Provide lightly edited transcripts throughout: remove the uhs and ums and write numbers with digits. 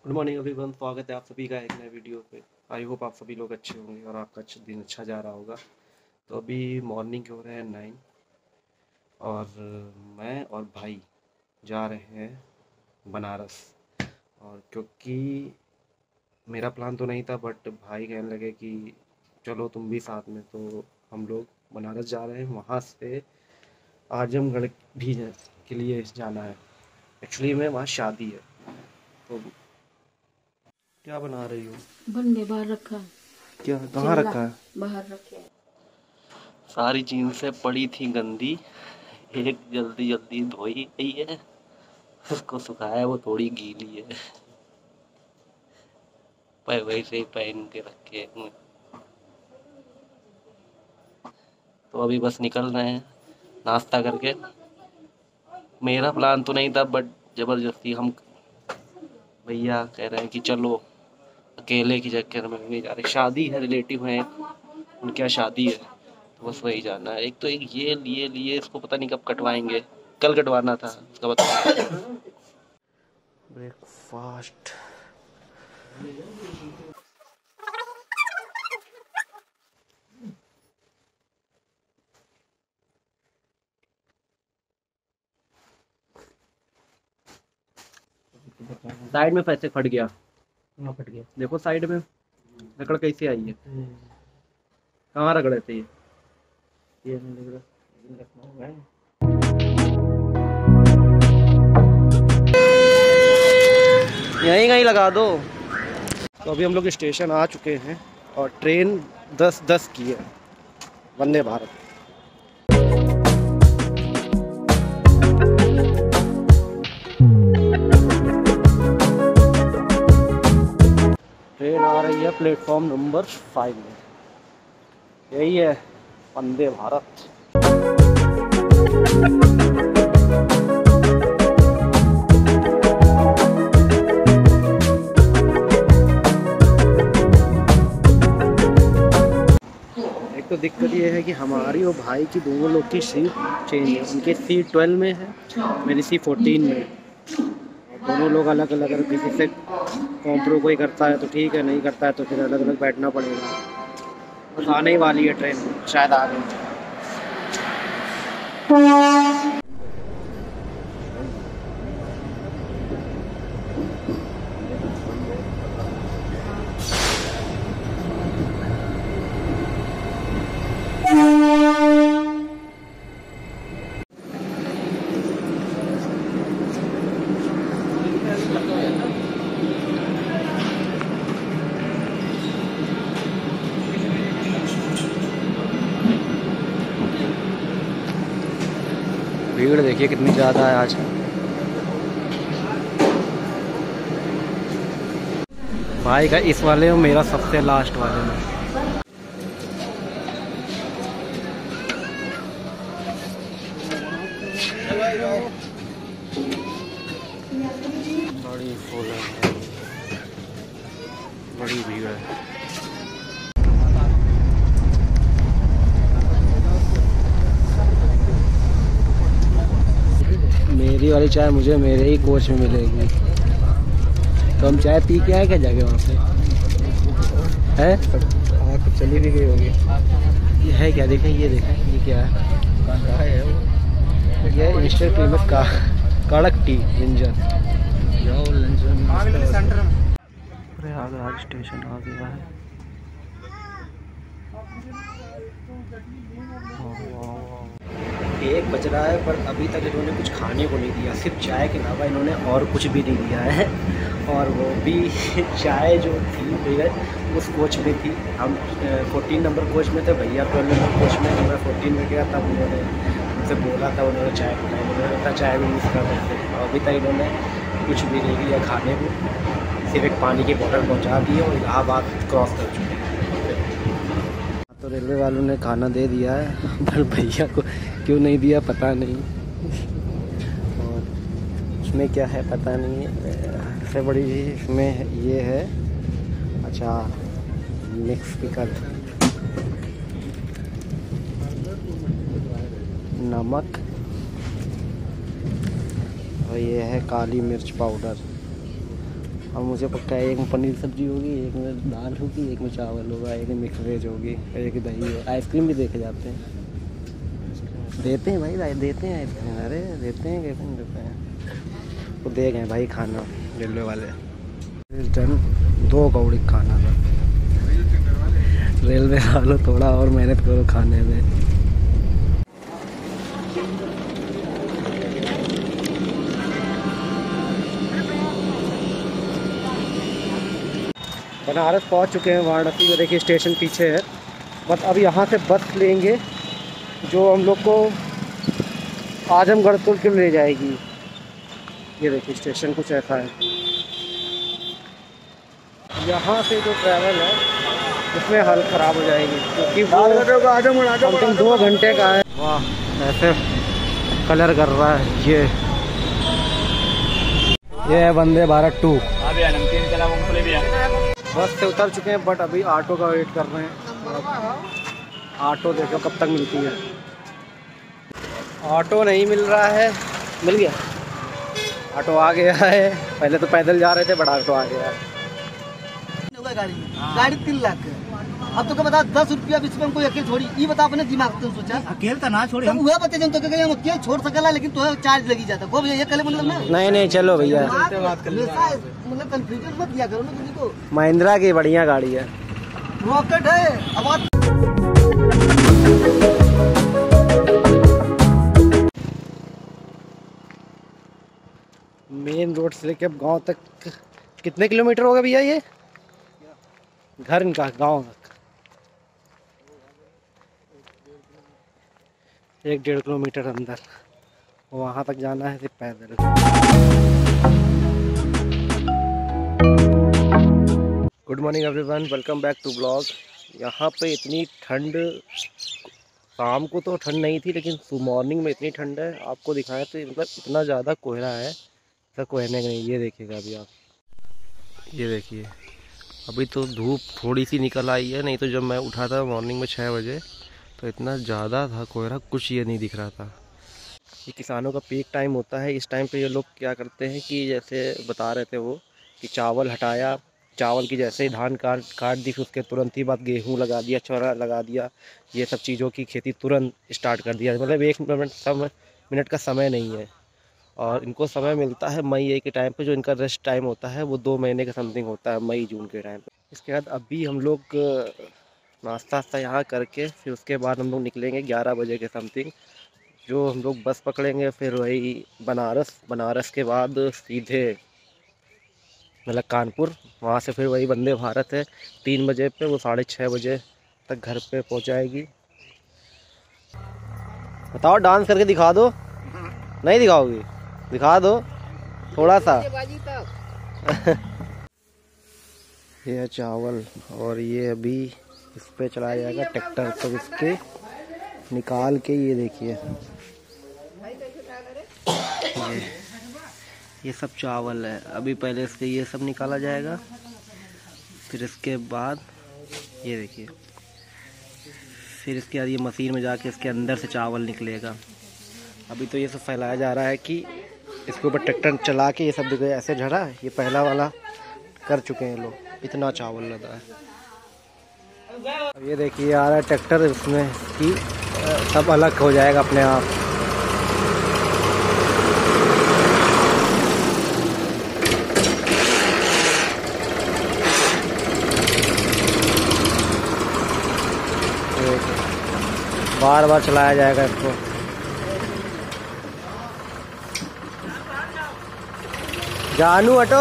Good morning everyone, स्वागत है आप सभी का एक नए वीडियो पे। आई होप आप सभी लोग अच्छे होंगे और आपका दिन अच्छा जा रहा होगा। तो अभी मॉर्निंग के हो रहे हैं 9 और मैं और भाई जा रहे हैं बनारस। और क्योंकि मेरा प्लान तो नहीं था बट भाई कहने लगे कि चलो तुम भी साथ में, तो हम लोग बनारस जा रहे हैं। वहाँ से आजमगढ़ भी के लिए जाना है। एक्चुअली में वहाँ शादी है। तो क्या बना रही हो? बनने बाहर रखा है। क्या कहाँ रखा है? बाहर रखे है। सारी जीन्सें पड़ी थी गंदी, एक जल्दी जल्दी धोई गई है, उसको सुखाया वो थोड़ी गीली है, पर वैसे ही पहन के रखे हैं। तो अभी बस निकल रहे हैं नाश्ता करके। मेरा प्लान तो नहीं था बट जबरदस्ती हम भैया कह रहे हैं कि चलो, अकेले की चक्कर में नहीं जा रहे। शादी है, रिलेटिव हैं, उनके यहाँ शादी है, तो बस वही जाना है। एक तो एक ये लिए लिए इसको पता नहीं कब कटवाएंगे, कल कटवाना था उसका बता। ब्रेकफास्ट। साइड में पैसे फट गया। कहाँ फट गया? देखो साइड में रगड़ कैसे आई है। कहाँ रगड़े थे ये नहीं लग रहा है। यहीं कहीं लगा दो। तो अभी हम लोग स्टेशन आ चुके हैं और ट्रेन 10:10 की है, वंदे भारत। ट्रेन आ रही है प्लेटफॉर्म नंबर 5 में। यही है वंदे भारत। एक तो दिक्कत ये है कि हमारी और भाई की दोनों लोग की सीट चेंज है। उनके सीट 12 में है, मेरी सीट 14 में है। दोनों लोग अलग अलग, अगर किसी से कॉम्प्रो कोई करता है तो ठीक है, नहीं करता है तो फिर अलग अलग बैठना पड़ेगा। बस आने ही वाली है ट्रेन, शायद आ गई। भीड़ देखिए कितनी ज़्यादा है आज। भाई का इस वाले में, मेरा सबसे लास्ट वाले में। बड़ी फुल है, बड़ी भीड़ है। मेरी वाली चाय मुझे मेरे ही कोच में मिलेगी। तो हम चाय पी के आए क्या जाके वहाँ पे? है तो चली भी गई होगी। ये है क्या? देखें, ये देखें, ये क्या है? ये इंस्टेंट फेमस का कड़क टी जिंजर। प्रयागराज स्टेशन आ गया है। एक बज रहा है पर अभी तक इन्होंने कुछ खाने को नहीं दिया, सिर्फ चाय के अलावा इन्होंने और कुछ भी नहीं दिया है। और वो भी चाय जो थी भैया उस कोच में थी। हम 14 नंबर कोच में थे, भैया 12 नंबर कोच में, मैं 14 में गया। तब उन्होंने उनसे बोला था, उन्होंने चाय पिलाई, उन्होंने कहा चाय भी मिस कर रहे थे। और अभी तक इन्होंने कुछ भी नहीं दिया खाने को, सिर्फ एक पानी की बोतल पहुँचा दी और इलाहाबाद क्रॉस कर चुके हैं। तो रेलवे वालों ने खाना दे दिया है पर भैया को क्यों नहीं दिया पता नहीं। और उसमें क्या है पता नहीं है। सबसे बड़ी इसमें ये है, अच्छा, मिक्स पिकल, नमक, और ये है काली मिर्च पाउडर। और मुझे पक्का है एक में पनीर सब्जी होगी, एक में दाल होगी, एक में चावल होगा, एक में मिक्स वेज होगी, एक दही है। आइसक्रीम भी देखे जाते हैं, देते हैं भाई, देते हैं आइसक्रीम। अरे देते हैं, कैसे नहीं देते हैं। तो दे गए भाई खाना रेलवे वाले। डन 2 कौड़ी खाना था। रेलवे वालों थोड़ा और मेहनत करो खाने में। बनारस पहुंच चुके हैं, वाराणसी में। देखिए स्टेशन पीछे है। बस अब यहाँ से बस लेंगे जो हम लोग को आजमगढ़ के ले जाएगी। ये देखिए स्टेशन कुछ ऐसा है। यहाँ से जो ट्रैवल है उसमें हालत ख़राब हो जाएगी, क्योंकि वो समथिंग 2 घंटे का है। वाह ऐसे कलर कर रहा है ये है वंदे भारत 2। बस से उतर चुके हैं, बट अभी ऑटो का वेट कर रहे हैं। ऑटो देखो कब तक मिलती है। ऑटो नहीं मिल रहा है, मिल गया। ऑटो आ गया है। पहले तो पैदल जा रहे थे, बट ऑटो आ गया है। गाड़ी 3 लाख। अब तो क्या बता 10 रुपया बीच में कोई अकेले छोड़ी। ये बता अपने दिमाग से सोचा अकेले तो ना छोड़ी। हुआ बच्चे जन तो हम अकेले छोड़ सकला, लेकिन तो चार्ज लगी जाता को भैया। ये कल मतलब ना नहीं चलो भैया, मतलब कंफ्यूजन मत दिया करो ना किसी को। महिंद्रा की बढ़िया गाड़ी है, रॉकेट है। अब मेन रोड से लेके अब गाँव तक कितने किलोमीटर होगा भैया? ये घर इनका गाँव तक 1-1.5 किलोमीटर अंदर। वहाँ तक जाना है सिर्फ पैदल। Good morning everyone, welcome back to blog. यहाँ पे इतनी ठंड, शाम को तो ठंड नहीं थी, लेकिन मॉर्निंग में इतनी ठंड है। आपको दिखाएं तो मतलब इतना ज़्यादा कोहरा है, ऐसा कोहरने का नहीं। ये देखिएगा अभी आप, ये देखिए अभी तो धूप थोड़ी सी निकल आई है, नहीं तो जब मैं उठा था मॉर्निंग में 6 बजे तो इतना ज़्यादा था कोहरा, कुछ ये नहीं दिख रहा था। ये किसानों का पीक टाइम होता है। इस टाइम पे ये लोग क्या करते हैं कि जैसे बता रहे थे वो कि चावल हटाया, चावल की जैसे ही धान काट दी, फिर उसके तुरंत ही बाद गेहूँ लगा दिया, चौरा लगा दिया, ये सब चीज़ों की खेती तुरंत स्टार्ट कर दिया। मतलब 1 मिनट का समय नहीं है। और इनको समय मिलता है मई के टाइम पे, जो इनका रेस्ट टाइम होता है वो 2 महीने का समथिंग होता है, मई जून के टाइम पे। इसके बाद अभी हम लोग नाश्ता वास्ता यहाँ करके फिर उसके बाद हम लोग निकलेंगे 11 बजे के समथिंग। जो हम लोग बस पकड़ेंगे फिर वही बनारस के बाद सीधे मतलब कानपुर, वहाँ से फिर वही वंदे भारत है 3 बजे पे, वो 6:30 बजे तक घर पे पहुँचाएगी। बताओ डांस करके दिखा दो। नहीं दिखाओगी? दिखा दो थोड़ा सा। ये चावल, और ये अभी इस पे चलाया जाएगा ट्रैक्टर, तो इसके निकाल के ये देखिए ये सब चावल है। अभी पहले इसके ये सब निकाला जाएगा, फिर इसके बाद ये देखिए, फिर इसके बाद ये मशीन में जाके इसके अंदर से चावल निकलेगा। अभी तो ये सब फैलाया जा रहा है कि इसके ऊपर ट्रैक्टर चला के ये सब देखो ऐसे झड़ा है। ये पहला वाला कर चुके हैं लोग, इतना चावल लगा है। अब ये देखिए आ रहा है ट्रैक्टर, इसमें कि सब अलग हो जाएगा अपने आप। बार बार चलाया जाएगा इसको। जानू हटो।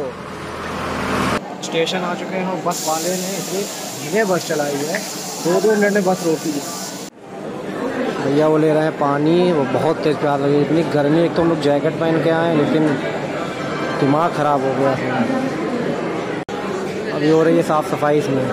स्टेशन आ चुके हैं, बस वाले ने इतनी धीमे बस चलाई है, 2-2 मिनट में बस रोकी है। भैया वो ले रहे हैं पानी, वो बहुत तेज़ प्यास लगी, इतनी गर्मी। एक तो हम लोग जैकेट पहन के आए, लेकिन दिमाग ख़राब हो गया। अभी हो रही है साफ़ सफाई इसमें।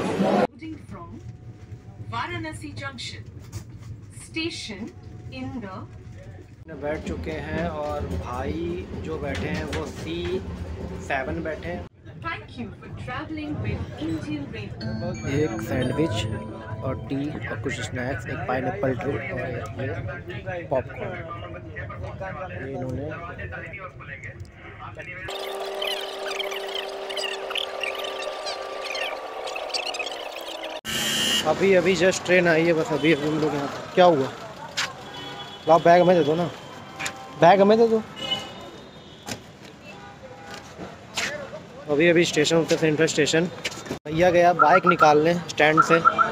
Varanasi junction station in the बैठ चुके हैं, और भाई जो बैठे हैं वो C7 बैठे हैं। Thank you for traveling with Indian Railways. एक सैंडविच और टी और कुछ स्नैक्स, एक पाइनएप्पल ट्री और ये पॉपकॉर्न, ये इन्होंने। अभी अभी जस्ट ट्रेन आई है, बस अभी अभी हम लोग यहाँ। क्या हुआ? लाओ बैग हमें दे दो ना, बैग हमें दे दो। अभी अभी स्टेशन उतरे, सेंट्रल स्टेशन। भैया गया बाइक निकालने स्टैंड से।